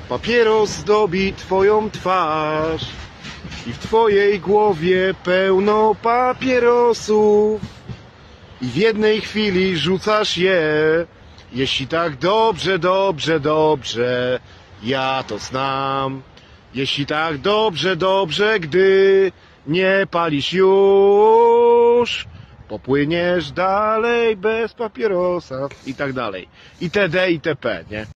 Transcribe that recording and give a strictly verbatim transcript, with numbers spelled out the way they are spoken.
Papieros zdobi twoją twarz i w twojej głowie pełno papierosów i w jednej chwili rzucasz je. Jeśli tak dobrze, dobrze, dobrze, ja to znam. Jeśli tak dobrze, dobrze, gdy nie palisz już, popłyniesz dalej bez papierosa i tak dalej. Itd. itp., nie?